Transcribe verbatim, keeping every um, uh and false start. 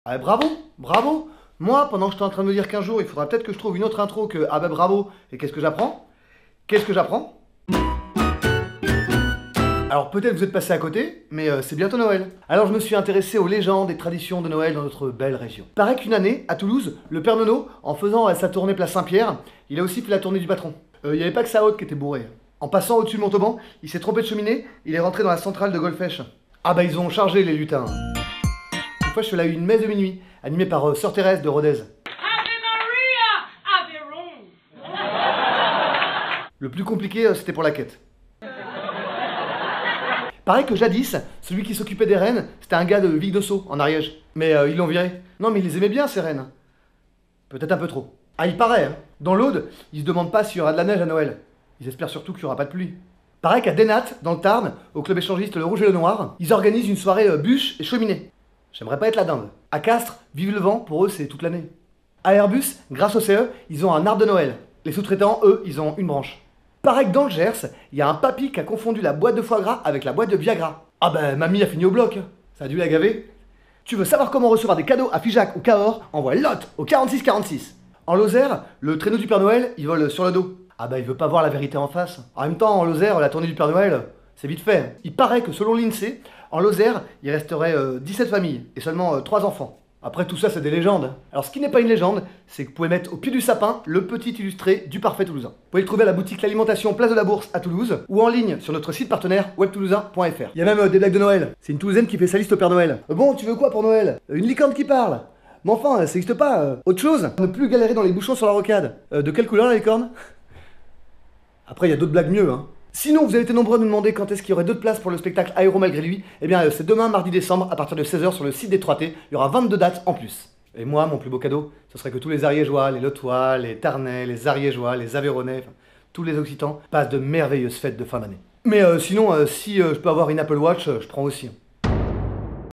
Ah bravo, bravo. Moi, pendant que j'étais en train de me dire qu'un jour, il faudra peut-être que je trouve une autre intro que ah bah bravo, et qu'est-ce que j'apprends? Qu'est-ce que j'apprends? Alors peut-être vous êtes passé à côté, mais euh, c'est bientôt Noël. Alors je me suis intéressé aux légendes et traditions de Noël dans notre belle région. Paraît qu'une année, à Toulouse, le Père Nono, en faisant euh, sa tournée place Saint-Pierre, il a aussi fait la tournée du patron. Il euh, n'y avait pas que sa haute qui était bourrée. En passant au-dessus de Montauban, il s'est trompé de cheminée, il est rentré dans la centrale de Golfech. Ah bah ils ont chargé les lutins. Une fois je suis allé à une messe de minuit, animée par euh, Sœur Thérèse de Rodez. Ave Maria, Aveyron. Le plus compliqué, euh, c'était pour la quête. Pareil que jadis, celui qui s'occupait des rennes, c'était un gars de Vic-de-Sceaux, en Ariège. Mais euh, ils l'ont viré. Non mais ils les aimaient bien ces rennes. Peut-être un peu trop. Ah il paraît, hein. Dans l'Aude, ils se demandent pas s'il y aura de la neige à Noël. Ils espèrent surtout qu'il y aura pas de pluie. Pareil qu'à Denat, dans le Tarn, au club échangiste Le Rouge et le Noir, ils organisent une soirée euh, bûche et cheminée. J'aimerais pas être la dinde. À Castres, vive le vent, pour eux c'est toute l'année. À Airbus, grâce au C E, ils ont un arbre de Noël. Les sous-traitants, eux, ils ont une branche. Pareil que dans le Gers, il y a un papy qui a confondu la boîte de foie gras avec la boîte de Viagra. Ah ben, mamie a fini au bloc. Ça a dû la gaver. Tu veux savoir comment recevoir des cadeaux à Figeac ou Cahors? Envoie Lot au quarante-six quarante-six. En Lozère, le traîneau du Père Noël, il vole sur le dos. Ah bah, il veut pas voir la vérité en face. En même temps, en Lozère, la tournée du Père Noël, c'est vite fait. Il paraît que selon l'INSEE, en Lozère, il resterait euh, dix-sept familles et seulement euh, trois enfants. Après tout ça, c'est des légendes. Alors ce qui n'est pas une légende, c'est que vous pouvez mettre au pied du sapin le petit illustré du parfait toulousain. Vous pouvez le trouver à la boutique L'Alimentation Place de la Bourse à Toulouse ou en ligne sur notre site partenaire web toulousain point F R. Il y a même euh, des blagues de Noël. C'est une Toulousaine qui fait sa liste au Père Noël. Euh, bon, tu veux quoi pour Noël? euh, Une licorne qui parle. Mais enfin, ça n'existe pas. euh. Autre chose? Ne plus galérer dans les bouchons sur la rocade. Euh, de quelle couleur la licorne? Après, il y a d'autres blagues mieux, hein. Sinon, vous avez été nombreux à nous demander quand est-ce qu'il y aurait d'autres places pour le spectacle Aéro malgré lui. Eh bien, euh, c'est demain, mardi décembre, à partir de seize heures sur le site des trois T. Il y aura vingt-deux dates en plus. Et moi, mon plus beau cadeau, ce serait que tous les Ariégeois, les Lotois, les Tarnais, les Ariégeois, les Aveyronnais, enfin, tous les Occitans, passent de merveilleuses fêtes de fin d'année. Mais euh, sinon, euh, si euh, je peux avoir une Apple Watch, euh, je prends aussi.